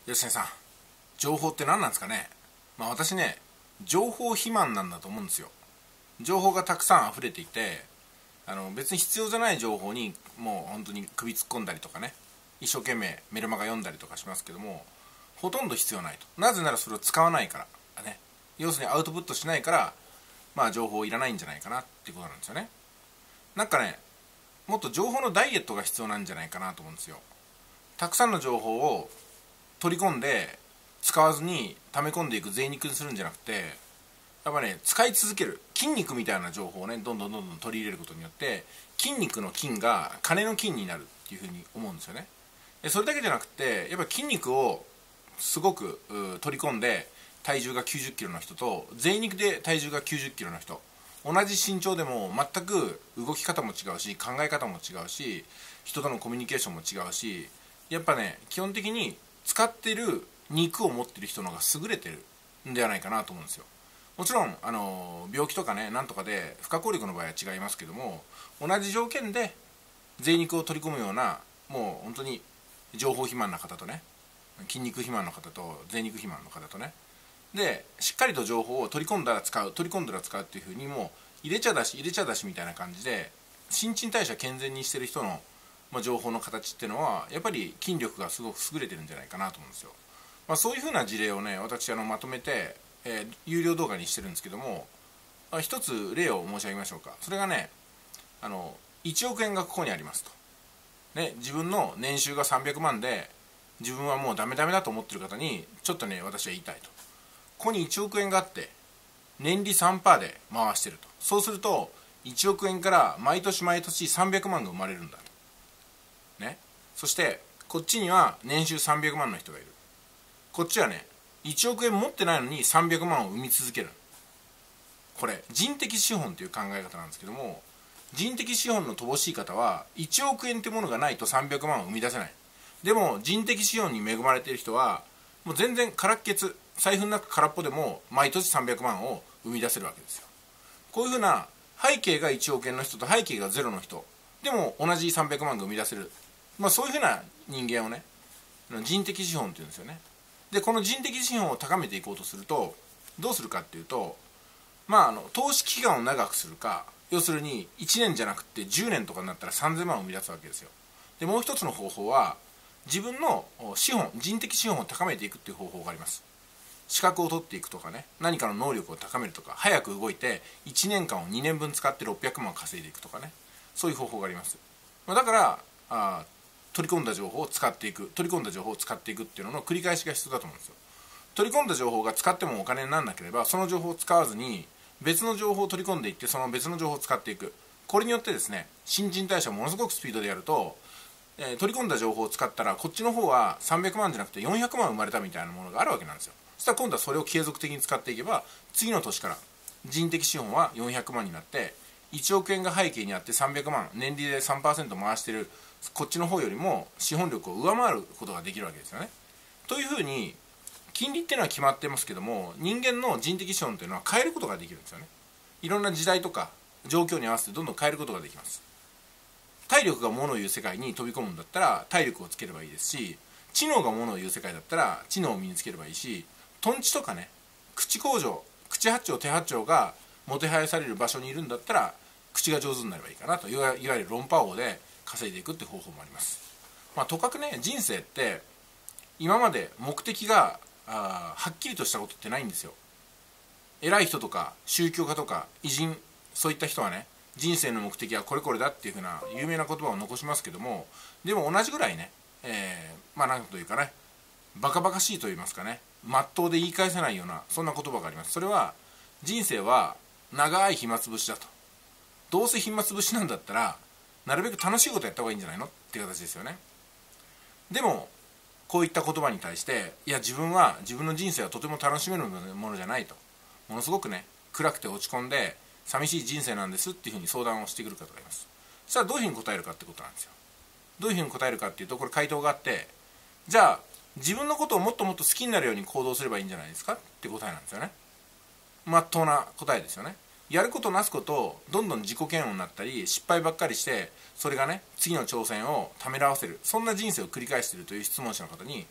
吉根さん、情報って何なんですかね。私ね、情報肥満なんだと思うんですよ。情報がたくさん溢れていて、別に必要じゃない情報にもう本当に首突っ込んだりとかね、一生懸命メルマガ読んだりとかしますけども、ほとんど必要ないと。なぜならそれを使わないからね。要するにアウトプットしないから、情報いらないんじゃないかなっていうことなんですよね。なんかね、もっと情報のダイエットが必要なんじゃないかなと思うんですよ。たくさんの情報を取り込んで使わずに溜め込んでいく贅肉にするんじゃなくて、やっぱね、使い続ける筋肉みたいな情報をね、どんどん取り入れることによって、筋肉の筋が金の筋になるっていうふうに思うんですよね。でそれだけじゃなくて、やっぱ筋肉をすごく取り込んで体重が90キロの人と、贅肉で体重が90キロの人、同じ身長でも全く動き方も違うし、考え方も違うし、人とのコミュニケーションも違うし、やっぱね、基本的に使ってる肉を持ってる人の方が優れてるんではないかなと思うんですよ。もちろん病気とかね、なんとかで不可抗力の場合は違いますけども、同じ条件で贅肉を取り込むような、もう本当に情報肥満な方とね、筋肉肥満の方と贅肉肥満の方とね、でしっかりと情報を取り込んだら使う、取り込んだら使うっていうふうに、もう入れちゃだし入れちゃだしみたいな感じで新陳代謝健全にしてる人の、情報の形っていうのは、やっぱり筋力がすごく優れてるんじゃないかなと思うんですよ。そういうふうな事例をね、私まとめて、有料動画にしてるんですけども、一つ例を申し上げましょうか。それがね、1億円がここにありますと、ね、自分の年収が300万で自分はもうダメだと思ってる方にちょっとね、私は言いたいと。ここに1億円があって年利 3% で回してると。そうすると1億円から毎年毎年300万が生まれるんだと、ね、そしてこっちには年収300万の人がいる。こっちはね、1億円持ってないのに300万を生み続ける。これ人的資本という考え方なんですけども、人的資本の乏しい方は1億円というものがないと300万を生み出せない。でも人的資本に恵まれている人はもう全然空っけつ、財布の中空っぽでも毎年300万を生み出せるわけですよ。こういうふうな背景が1億円の人と背景がゼロの人でも同じ300万が生み出せる、そういうふうな人間をね、人的資本っていうんですよね。でこの人的資本を高めていこうとするとどうするかっていうと、投資期間を長くするか、要するに1年じゃなくて10年とかになったら3000万を生み出すわけですよ。でもう一つの方法は、自分の資本、人的資本を高めていくっていう方法があります。資格を取っていくとかね、何かの能力を高めるとか、早く動いて1年間を2年分使って600万稼いでいくとかね、そういう方法があります。だから取り込んだ情報を使っていく、取り込んだ情報を使っていくっていうのの繰り返しが必要だと思うんですよ。取り込んだ情報が使ってもお金にならなければ、その情報を使わずに別の情報を取り込んでいって、その別の情報を使っていく。これによってですね、新陳代謝をものすごくスピードでやると、取り込んだ情報を使ったらこっちの方は300万じゃなくて400万生まれたみたいなものがあるわけなんですよ。そしたら今度はそれを継続的に使っていけば、次の年から人的資本は400万になって、1億円が背景にあって300万、年利で 3% 回してるこっちの方よりも資本力を上回ることができるわけですよね。というふうに金利っていうのは決まってますけども、人間の人的資本というのは変えることができるんですよね。いろんな時代とか状況に合わせてどんどん変えることができます。体力が物を言う世界に飛び込むんだったら体力をつければいいですし、知能が物を言う世界だったら知能を身につければいいし、トンチとかね、口工場、口八丁手八丁がもてはやされる場所にいるんだったら口が上手になればいいかなと、いわゆる論破王で稼いでいくって方法もあります。とかくね、人生って今まで目的がはっきりとしたことってないんですよ。偉い人とか宗教家とか偉人、そういった人はね、人生の目的はこれこれだっていうふうな有名な言葉を残しますけども、でも同じぐらいね、なんというかね、バカバカしいと言いますかね、まっとうで言い返せないような、そんな言葉があります。それは、人生は長い暇つぶしだと。どうせ暇つぶしなんだったらなるべく楽しいことやった方がいいんじゃないのっていう形ですよね。でもこういった言葉に対して、いや自分の人生はとても楽しめるものじゃないと、ものすごくね、暗くて落ち込んで寂しい人生なんですっていうふうに相談をしてくる方がいます。そしたらどういうふうに答えるかってことなんですよ。どういうふうに答えるかっていうと、これ回答があって、じゃあ自分のことをもっともっと好きになるように行動すればいいんじゃないですかって答えなんですよね。まっとうな答えですよね。やることなすことをどんどん自己嫌悪になったり失敗ばっかりして、それがね、次の挑戦をためらわせる、そんな人生を繰り返しているという質問者の方に、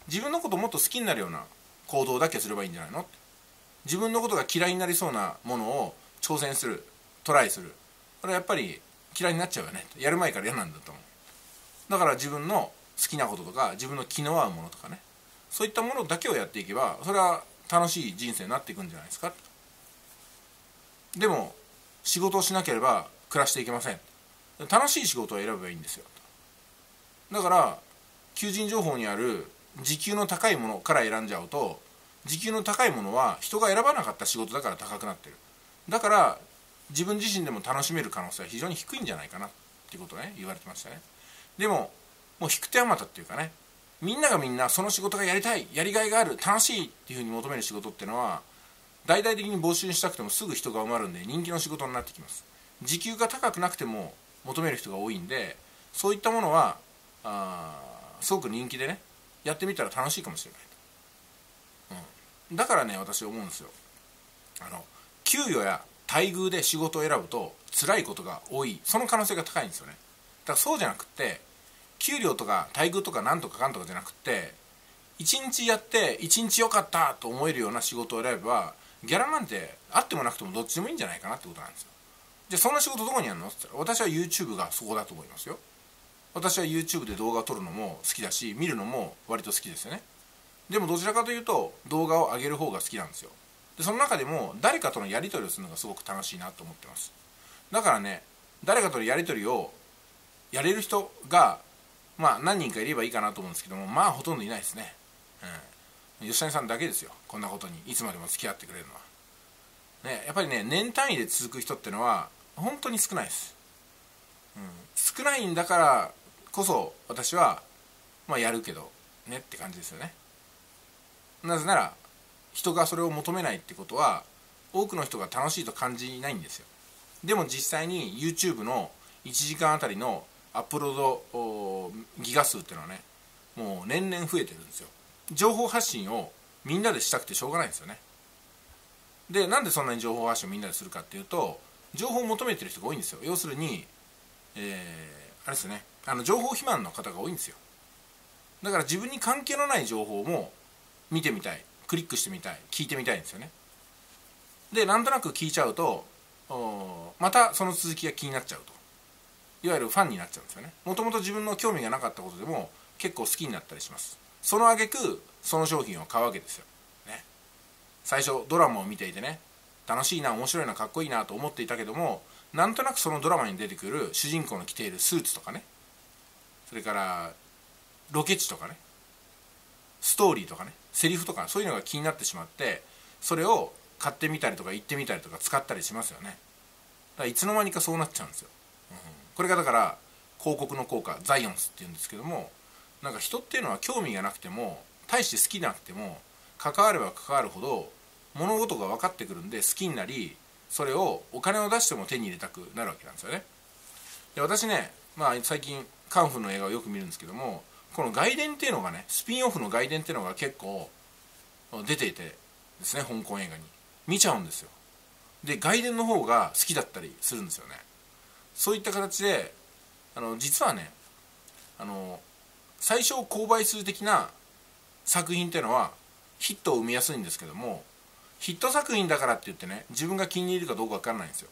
自分のことをもっと好きになるような行動だけすればいいんじゃないの。自分のことが嫌いになりそうなものを挑戦する、トライする、これはやっぱり嫌いになっちゃうよね。やる前から嫌なんだと思う。だから自分の好きなこととか自分の気の合うものとかね、そういったものだけをやっていけば、それは楽しい人生になっていくんじゃないですか。でも仕事をしなければ暮らしていけません。楽しい仕事を選べばいいんですよ。だから求人情報にある時給の高いものから選んじゃうと、時給の高いものは人が選ばなかった仕事だから高くなってる。だから自分自身でも楽しめる可能性は非常に低いんじゃないかなっていうことをね、言われてましたね。でももう引く手あまたっていうかね、みんながみんなその仕事がやりたい、やりがいがある、楽しいっていうふうに求める仕事っていうのは、大々的に募集したくてもすぐ人が埋まるんで人気の仕事になってきます。時給が高くなくても求める人が多いんで、そういったものはすごく人気でね、やってみたら楽しいかもしれないと、だからね、私思うんですよ。給与や待遇で仕事を選ぶと辛いことが多い、その可能性が高いんですよね。だからそうじゃなくって、給料とか待遇とかなんとかかんとかじゃなくって、一日やって一日良かったと思えるような仕事を選べば、ギャラなんてあってもなくてもどっちでもいいんじゃないかなってことなんですよ。じゃあそんな仕事どこにあるのって言ったら、私は YouTube がそこだと思いますよ。私は YouTube で動画を撮るのも好きだし、見るのも割と好きですよね。でもどちらかというと動画を上げる方が好きなんですよ。でその中でも誰かとのやり取りをするのがすごく楽しいなと思ってます。だからね、誰かとのやり取りをやれる人が何人かいればいいかなと思うんですけども、ほとんどいないですね。吉谷さんだけですよ、こんなことにいつまでも付き合ってくれるのは、やっぱりね、年単位で続く人ってのは本当に少ないです。少ないんだからこそ私はやるけどねって感じですよね。なぜなら人がそれを求めないってことは、多くの人が楽しいと感じないんですよ。でも実際に YouTube の1時間あたりのアップロードギガ数っていうのはね、もう年々増えてるんですよ。情報発信をみんなでしたくてしょうがないんですよね。で、なんでそんなに情報発信をみんなでするかっていうと、情報を求めてる人が多いんですよ。要するに、あれですよね、情報肥満の方が多いんですよ。だから自分に関係のない情報も見てみたい、クリックしてみたい、聞いてみたいんですよね。で、なんとなく聞いちゃうと、またその続きが気になっちゃうと、いわゆるファンになっちゃうんですよね。もともと自分の興味がなかったことでも結構好きになったりします。その挙句その商品を買うわけですよ、ね。最初ドラマを見ていてね、楽しいな、面白いな、かっこいいなと思っていたけども、なんとなくそのドラマに出てくる主人公の着ているスーツとかね、それからロケ地とかね、ストーリーとかね、セリフとか、そういうのが気になってしまって、それを買ってみたりとか言ってみたりとか使ったりしますよね。だからいつの間にかそうなっちゃうんですよ。これがだから広告の効果、ザイオンスっていうんですけども、なんか人っていうのは興味がなくても、大して好きなくても、関われば関わるほど物事が分かってくるんで好きになり、それをお金を出しても手に入れたくなるわけなんですよね。で、私ね、最近カンフーの映画をよく見るんですけども、この外伝っていうのがね、スピンオフの外伝っていうのが結構出ていてですね、香港映画に見ちゃうんですよ。で、外伝の方が好きだったりするんですよね。そういった形で実はね、最小公倍数的な作品っていうのはヒットを生みやすいんですけども、ヒット作品だからって言ってね、自分が気に入るかどうか分からないんですよ。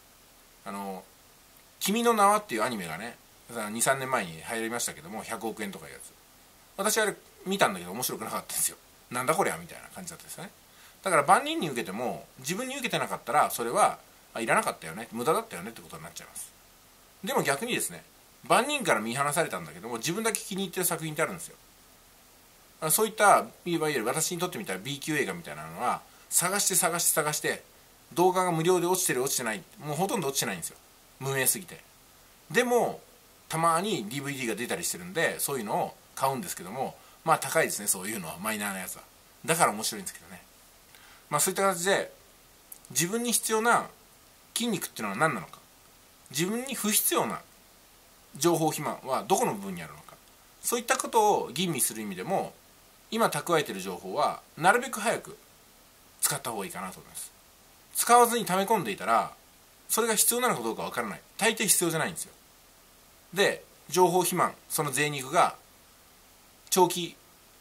君の名はっていうアニメがね、2、3年前に流行りましたけども、100億円とかいうやつ、私あれ見たんだけど面白くなかったんですよ。なんだこりゃみたいな感じだったですよね。だから万人に受けても自分に受けてなかったら、それはいらなかったよね、無駄だったよねってことになっちゃいます。でも逆にですね、万人から見放されたんだけども自分だけ気に入ってる作品ってあるんですよ。そういったいわゆる私にとってみたら B 級映画みたいなのは、探して動画が無料で落ちてる落ちてない、もうほとんど落ちてないんですよ、無名すぎて。でもたまに DVD が出たりしてるんで、そういうのを買うんですけども、高いですね、そういうのは。マイナーなやつはだから面白いんですけどね。そういった形で自分に必要な筋肉っていうのは何なのか、自分に不必要な情報肥満はどこの部分にあるのか、そういったことを吟味する意味でも、今蓄えている情報はなるべく早く使った方がいいかなと思います。使わずに溜め込んでいたら、それが必要なのかどうかわからない。大抵必要じゃないんですよ。で、情報肥満、その贅肉が長期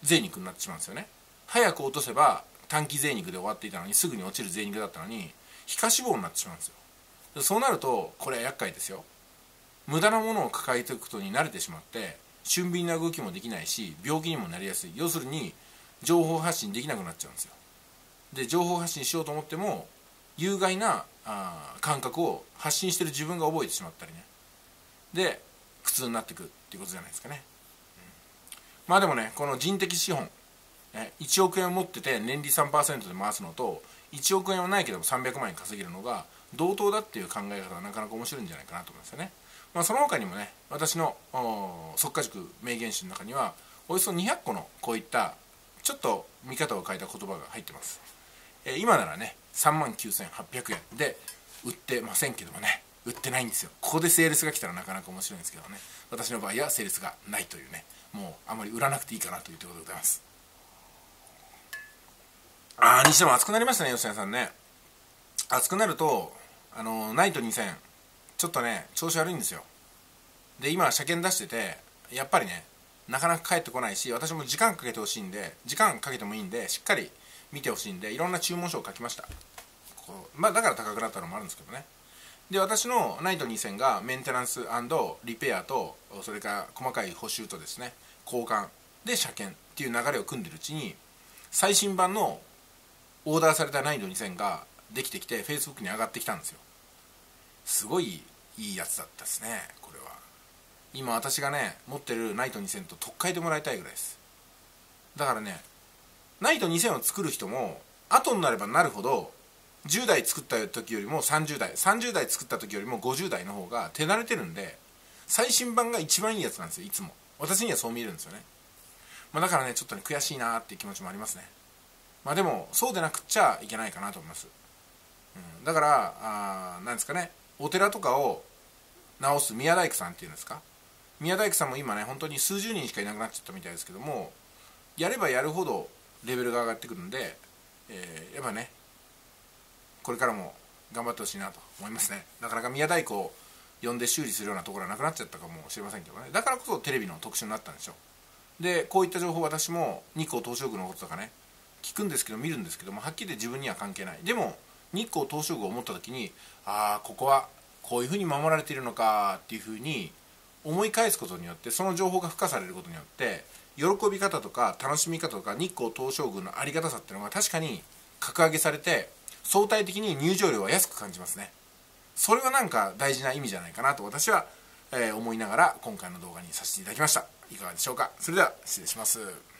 贅肉になってしまうんですよね。早く落とせば短期贅肉で終わっていたのに、すぐに落ちる贅肉だったのに皮下脂肪になってしまうんですよ。そうなるとこれは厄介ですよ。無駄なものを抱えていくことに慣れてしまって、俊敏な動きもできないし病気にもなりやすい。要するに情報発信できなくなっちゃうんですよ。で情報発信しようと思っても有害な感覚を発信してる自分が覚えてしまったりね、で苦痛になっていくっていうことじゃないですかね。まあでもね、この人的資本、1億円を持ってて年利 3% で回すのと、1億円はないけども300万円稼げるのが同等だっていう考え方はなかなか面白いんじゃないかなと思いますよね。その他にもね、私の速稼塾名言集の中にはおよそ200個のこういったちょっと見方を変えた言葉が入ってます。今ならね39,800円で売ってませんけどもね、売ってないんですよ。ここでセールスが来たらなかなか面白いんですけどね、私の場合はセールスがないというね、もうあまり売らなくていいかなというところでございます。にしても暑くなりましたね、吉谷さんね。暑くなるとナイト2000ちょっとね調子悪いんですよ。で今車検出してて、やっぱりねなかなか帰ってこないし、私も時間かけてほしいんで、時間かけてもいいんでしっかり見てほしいんで、いろんな注文書を書きました。だから高くなったのもあるんですけどね。で私のナイト2000がメンテナンス&リペアと、それから細かい補修とですね、交換で車検っていう流れを組んでるうちに、最新版のオーダーされたナイト2000ができてきて Facebook に上がってきたんですよ。すごいいいやつだったですね。これは今私がね持ってるナイト2000と取っ替えてもらいたいぐらいです。だからね、ナイト2000を作る人も後になればなるほど、10代作った時よりも30代作った時よりも50代の方が手慣れてるんで、最新版が一番いいやつなんですよ。いつも私にはそう見えるんですよね。だからねちょっとね悔しいなっていう気持ちもありますね。でもそうでなくっちゃいけないかなと思います。だからなんですかね、お寺とかを直す宮大工さんっていうんですか、宮大工さんも今ね本当に数十人しかいなくなっちゃったみたいですけども、やればやるほどレベルが上がってくるんで、やっぱねこれからも頑張ってほしいなと思いますね。なかなか宮大工を呼んで修理するようなところはなくなっちゃったかもしれませんけどね。だからこそテレビの特集になったんでしょう。でこういった情報私も日光東照宮のこととかね聞くんですけど、見るんですけども、はっきり言って自分には関係ない。でも日光東照宮を思った時に、ここはこういうふうに守られているのかっていうふうに思い返すことによって、その情報が付加されることによって喜び方とか楽しみ方とか日光東照宮のありがたさっていうのが確かに格上げされて、相対的に入場料は安く感じますね。それはなんか大事な意味じゃないかなと私は思いながら今回の動画にさせていただきました。いかがでしょうか。それでは失礼します。